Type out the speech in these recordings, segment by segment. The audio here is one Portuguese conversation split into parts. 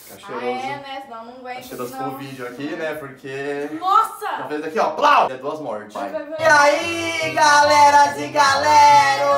Fica cheiroso. né? Senão não vai. Tá cheiroso pro vídeo aqui, né? Porque... Nossa! Uma vez aqui, ó, plau! É 2 mortes. Vai. E aí, galeras e galeros!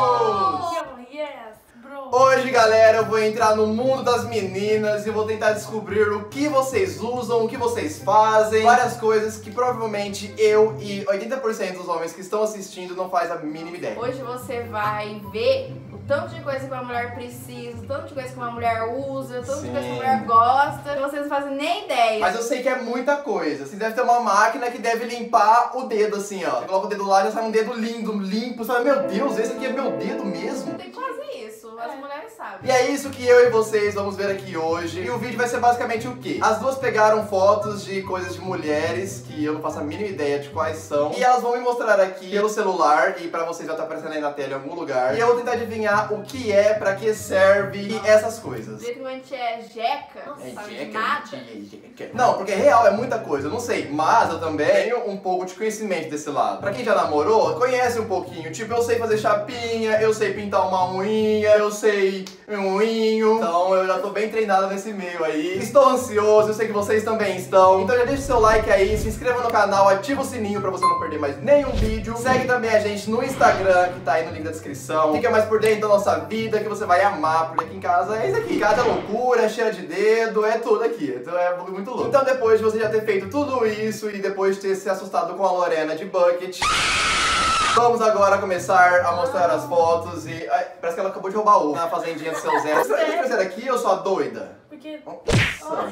Yes, bro. Hoje, galera, eu vou entrar no mundo das meninas e vou tentar descobrir o que vocês usam, o que vocês fazem, várias coisas que provavelmente eu e 80% dos homens que estão assistindo não faz a mínima ideia. Hoje você vai ver o tanto de coisa que uma mulher precisa, o tanto de coisa que uma mulher usa, o tanto de coisa que uma mulher gosta, que vocês não fazem nem ideia. Mas eu sei que é muita coisa. Você deve ter uma máquina que deve limpar o dedo assim, ó. Você coloca o dedo lá e já sai um dedo lindo, limpo. Você fala, meu Deus, esse aqui é meu dedo mesmo? Tem que fazer isso, as mulheres sabem. E é isso que eu e vocês vamos ver aqui hoje. E o vídeo vai ser basicamente o quê? As duas pegaram fotos de coisas de mulheres que eu não faço a mínima ideia de quais são. E elas vão me mostrar aqui pelo celular. E pra vocês já tá aparecendo aí na tela em algum lugar. E eu vou tentar adivinhar o que é, pra que serve e essas coisas. Do jeito que a gente é jeca, não sabe de nada. Não, porque real é muita coisa, eu não sei. Mas eu também tenho um pouco de conhecimento desse lado. Pra quem já namorou, conhece um pouquinho. Tipo, eu sei fazer chapinha, eu sei pintar uma unha, eu sei um unho. Então eu já tô bem treinado nesse meio aí. Estou ansioso, eu sei que vocês também estão. Então já deixa o seu like aí, se inscreva no canal, ativa o sininho pra você não perder mais nenhum vídeo. Segue também a gente no Instagram, que tá aí no link da descrição. Fica mais por dentro da nossa vida, que você vai amar, porque aqui em casa é isso aqui. Casa é loucura, é cheira de dedo, é tudo aqui. Então é muito louco. Então depois de você já ter feito tudo isso e depois de ter se assustado com a Lorena de Bucket, vamos agora começar a mostrar as fotos e... Ai, parece que ela acabou de roubar ovo na fazendinha do seu Zé. Você vai fazer aqui ou sua doida? Porque... Nossa.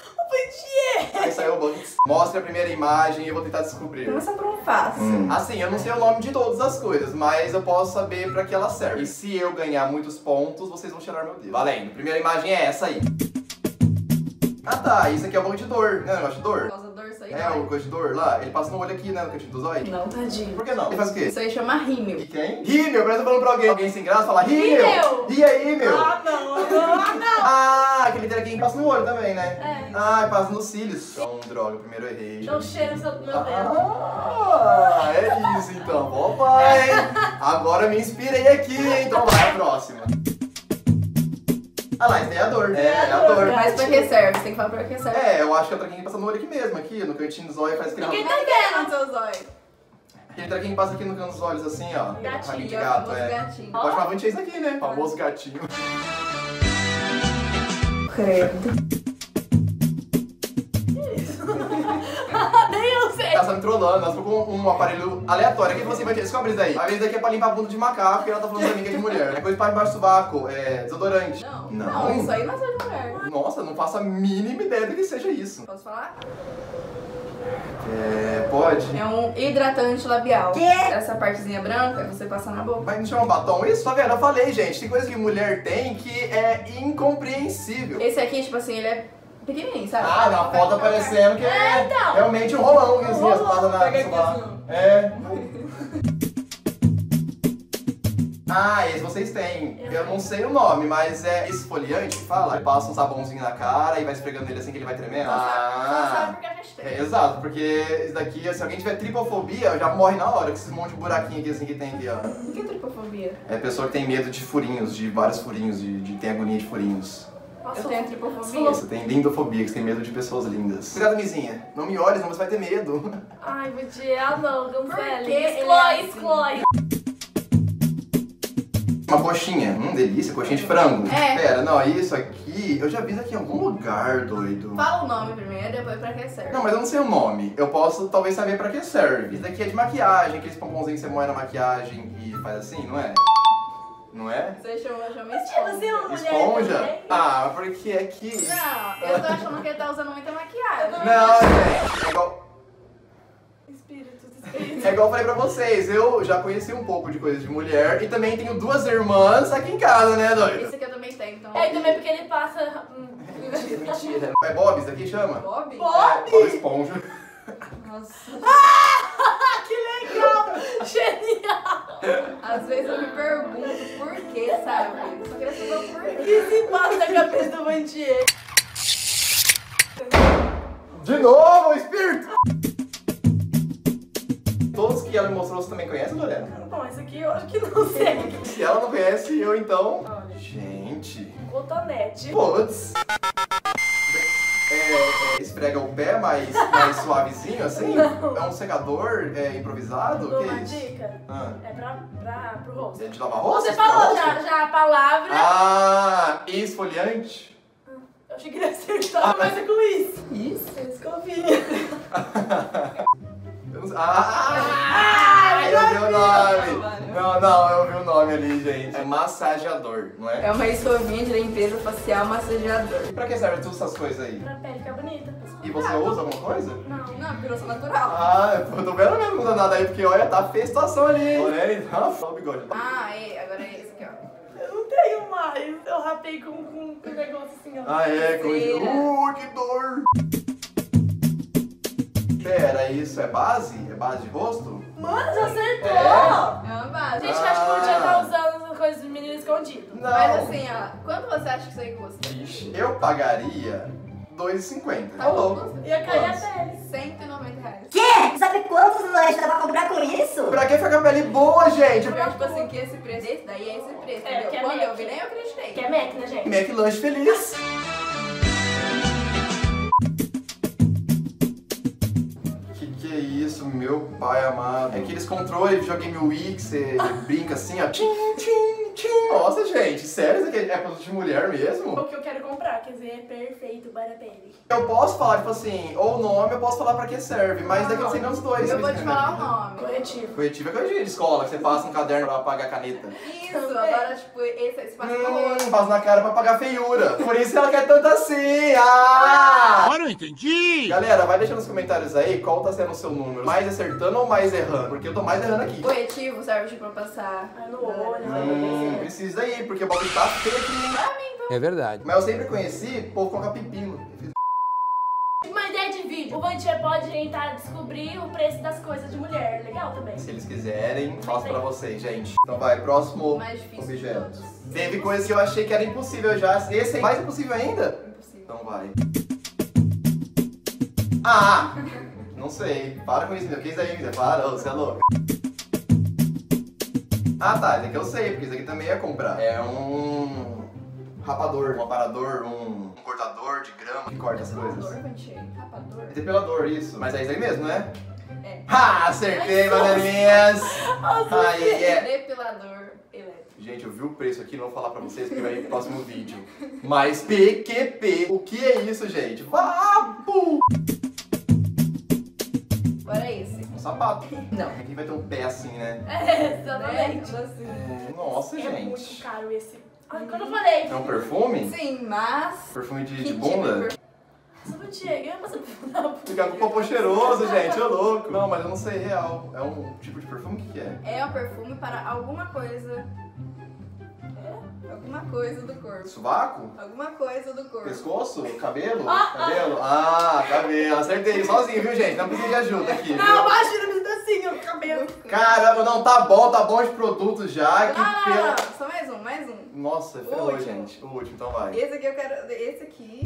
Aí saiu o bucket. Mostre a primeira imagem e eu vou tentar descobrir. Começa por um fácil. Assim, eu não sei o nome de todas as coisas, mas eu posso saber pra que ela serve. E se eu ganhar muitos pontos, vocês vão cheirar meu dedo. Valendo. Primeira imagem é essa aí. Ah tá, isso aqui é o banco de dor. Não é o negócio de dor? Causa dor, isso aí. É, o coisa de dor lá. Ele passa no olho aqui, né, no cantinho dos olhos. Não, tadinho. Por que não? Ele faz o quê? Isso aí chama rímel. E quem? Rímel, parece que eu tô falando pra alguém. Alguém sem graça fala rímel. Rímel. E aí, meu? Ah, não. Ah, não. Ah, aquele trequinho que passa no olho também, né? É. Ah, passa nos cílios. Então, droga, primeiro eu errei. Dá um cheiro no meu dedo. Ah, é isso então. Papai, agora me inspirei aqui, hein? Então vai a próxima. Ah lá, esse é a dor. É a dor. Mas pra que serve? Você tem que falar pra que serve. É, eu acho que é o trequinho que passa no olho aqui mesmo, aqui, no cantinho dos olhos, faz aquele Ninguém rabinho. tá Não tem nos seus olhos. Aquele trequinho que passa aqui no canto dos olhos, assim, ó. Gatinho, Rabinho de é o gato, famoso é. gatinho. Pode chamar muito isso aqui, né? Famoso gatinho. Credo. Nem eu sei. Ela tá me trollando, ela ficou com um aparelho aleatório. O que você vai ter? Descobre isso daí. A vez daqui é pra limpar a bunda de macaco e ela tá falando pra mim que é de mulher. É coisa pra embaixo do sovaco, é desodorante. Não, isso aí não é só de mulher. Nossa, não faço a mínima ideia do que seja isso. Posso falar? É, pode. É um hidratante labial. Que? Essa partezinha branca você passa na boca. Vai me chamar um batom isso? Tá vendo? Eu falei, gente, tem coisa que mulher tem que é incompreensível. Esse aqui, tipo assim, ele é pequenininho, sabe? Ah, na foto tá parecendo que é então. realmente um rolão, assim, rolão, as paradas na pega aqui celular. assim, ó. É. Ah, esse vocês têm. Eu não sei o nome, mas é esfoliante que fala. Passa um sabãozinho na cara e vai esfregando ele assim que ele vai tremendo. Só sabe Ah, porque a gente tem. é, exato, porque isso daqui, se alguém tiver tripofobia, já morre na hora com esses monte de buraquinho aqui assim que tem aqui, ó. O que é tripofobia? É pessoa que tem medo de furinhos, de vários furinhos, de tem agonia de furinhos. Eu tenho tripofobia. Você tem lindofobia, que você tem medo de pessoas lindas. Cuidado, Mizinha. Não me olhe, senão você vai ter medo. Ai, Budia, ah não, cancela. Por que ele é Exclói, assim? exclói. Uma coxinha, delícia, coxinha de frango. É. Pera, não, isso aqui, eu já vi isso aqui em algum lugar, doido. Fala o nome primeiro, depois pra que serve. Não, mas eu não sei o nome. Eu posso talvez saber pra que serve. Isso daqui é de maquiagem, aqueles pomponzinhos que você moe na maquiagem e faz assim, não é? Não é? Você chama Você é esponja. uma mulher Esponja? também? Ah, porque é que... Não, eu tô achando que ele tá usando muita maquiagem. Não, gente, é igual... Espírito. É igual eu falei pra vocês, eu já conheci um pouco de coisa de mulher e também tenho duas irmãs aqui em casa, né, doido? Esse aqui eu também tenho, então. É, e também porque ele passa... Mentira, mentira. É Bob, isso aqui chama? Bob? É, Bob Esponja. Nossa. Que legal! Genial! Às vezes eu me pergunto por que, sabe? Só queria saber o O porquê. que se passa na cabeça do Bandier? De novo, o espírito! Todos que ela me mostrou, você também conhece, Lorena? Bom, esse aqui eu acho que não sei. Se ela não conhece, eu então... Olha. Gente... Cotonete. Putz... esfrega o pé mais suavezinho, assim? É um secador improvisado? Dou Que uma é isso? dica. Ah. É pro rosto. É de lavar rosto? Você falou já a palavra. Ah, esfoliante? Eu achei que ele ia acertar. Começa com isso. Isso? Escovinha. Eu não sei. Eu vi o nome. Não, eu vi o nome ali, gente. É massageador, não é? É uma escovinha de limpeza facial massageador. Pra que serve todas essas coisas aí? Pra pele ficar bonita. E você usa alguma coisa? Não, porque eu sou natural. Ah, eu tô vendo mesmo, não usa nada aí, porque olha, tá feia a situação ali. Olha aí, olha o bigode. Agora é esse aqui, ó. Eu não tenho mais. Eu rapei com um negócio assim, ó. Ah, é, que dor. Pera, isso é base? É base de rosto? Mano, já acertou! É uma base. Gente, acho que eu podia estar usando as coisas do menino escondido. Não. Mas assim, ó, quanto você acha que isso aí custa? Ixi, eu pagaria R$2,50. Tá Tá louco. Ia cair a Quantos? pele. R$190. Quê? Sabe quantos lanches dá pra comprar com isso? Pra que ficar com a pele boa, gente? Eu tipo assim, que esse preço, esse daí é esse preço, É, entendeu? que é Quando eu Mac. vi, nem eu acreditei. Que é Mac, né, gente? Mac Lanche Feliz. Que é isso, meu pai amado? É aqueles controles de videogame Wii que você brinca assim, ó. Tchim, tchim, tchim. Nossa, gente, sério? Isso aqui é produto de mulher mesmo? O que eu quero comprar, quer dizer, é perfeito para a pele. Eu posso falar, tipo assim, ou o nome, eu posso falar pra que serve, mas daqui eu não sei nem os dois. Eu vou te falar o nome. Corretivo. Corretivo é coisa de escola, que você passa um caderno pra apagar a caneta. Isso, agora, tipo, esse passa no rosto. Passa na cara pra apagar a feiura. Por isso ela quer tanto assim. Ah! Agora eu entendi! Galera, vai deixando nos comentários aí qual tá sendo o seu número. Mais acertando ou mais errando? Porque eu tô mais errando aqui. Corretivo serve tipo pra passar No olho, Precisa aí, porque o bagulho tá feio aqui. É verdade. Mas eu sempre conheci o povo colocar pepino. Uma ideia de vídeo. O Vantier pode tentar descobrir o preço das coisas de mulher. Legal também. Se eles quiserem, faço pra vocês, gente. Então vai, próximo mais difícil de objeto. todos. Teve coisas que eu achei que era impossível já. Esse é mais impossível ainda? Impossível. Então vai. Ah! Não sei. Para com isso, meu. Que isso aí, Guilherme? Para, você é louco. Ah, tá. Esse aqui eu sei, porque isso aqui também ia comprar. É um rapador, um aparador, um cortador de grama que corta as coisas. Rapador, Vantier. Rapador. Depilador, isso. Mas é isso aí mesmo, né? É. Ha! Acertei, madeirinhas! Aí, é. Depilador elétrico. Gente, eu vi o preço aqui, não vou falar pra vocês porque vai ir pro próximo vídeo. Mas PQP, o que é isso, gente? Vapo! Agora é esse. Um sapato. Não. Aqui vai ter um pé assim, né? Exatamente. Assim. Nossa, É muito gente. caro esse. Ai, quando eu falei. É um perfume? Sim, mas... Perfume de Que tipo bunda? de Nossa, Vantier, eu posso perguntar. Fica com popô cheiroso, gente, ô louco. Não, mas eu não sei real. É um tipo de perfume? O que é? É um perfume para alguma coisa. Alguma coisa do corpo. Sovaco? Alguma coisa do corpo. Pescoço? Cabelo? Cabelo? Ah, cabelo. Acertei sozinho, viu, gente? Não precisa de ajuda aqui, Não, viu? imagina, me dá assim, ó, cabelo. Caramba, não, tá bom de produto já. Que pelo... Não, só mais um. Nossa, O ferrou, último. gente. O último, então vai. Esse aqui eu quero... Esse aqui...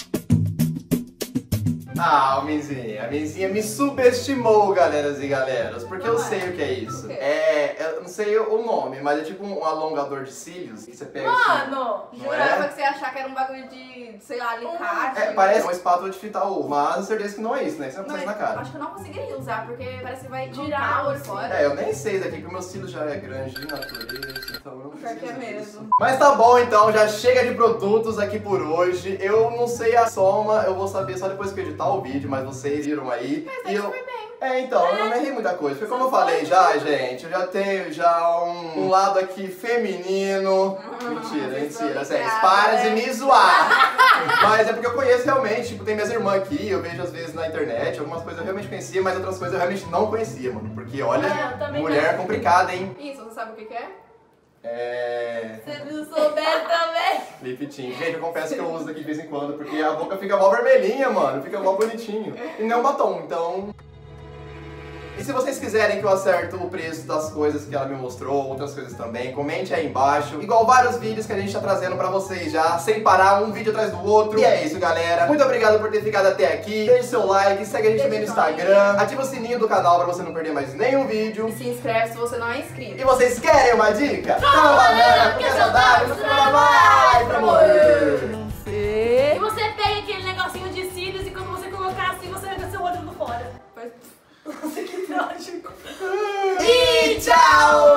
Ah, a Minzinha me subestimou, galeras e galeras, porque eu Não é. sei o que é isso. O quê? Eu não sei o nome, mas é tipo um alongador de cílios que você pega assim. Mano, Não Jurava é? que você ia achar que era um bagulho de, sei lá, alicate. Parece uma espátula de fritar ovo, mas eu certeza que não é isso, né? Isso não Não, acontece na cara. acho que eu não conseguiria usar, porque parece que vai Tirar tirar o olho assim. fora. Eu nem sei daqui, porque o meu cílio já é grande de natureza, então eu não Pior que é preciso mesmo. disso. Mas tá bom, então, já chega de produtos aqui por hoje. Eu não sei a soma, eu vou saber só depois que eu editar o vídeo, mas vocês viram aí. Mas E daí eu... foi bem. Então, eu não errei muita coisa. Porque como eu falei já, gente, eu já tenho já um lado aqui feminino. Mentira, vocês parem de me zoar. Mas é porque eu conheço realmente, tipo, tem minhas irmãs aqui, eu vejo às vezes na internet, algumas coisas eu realmente conhecia, mas outras coisas eu realmente não conhecia, mano. Porque olha, eu também mulher não. complicada, hein? Isso, você sabe o que que é? se não souber também. Lip tint. Gente, eu confesso que eu uso daqui de vez em quando, porque a boca fica mó vermelhinha, mano. Fica mó bonitinho. E não é um batom, então... E se vocês quiserem que eu acerte o preço das coisas que ela me mostrou, outras coisas também, comente aí embaixo. Igual vários vídeos que a gente tá trazendo pra vocês já, sem parar, um vídeo atrás do outro. E é isso, galera. Muito obrigado por ter ficado até aqui. Deixe seu like, segue a gente também no Instagram. Ativa o sininho do canal pra você não perder mais nenhum vídeo. E se inscreve se você não é inscrito. E vocês querem uma dica? Então, galera, porque é saudável, você não vai pra morrer. E você pega aquele negocinho de cílios e quando você coloca Faz... Nossa, que trágico. E tchau!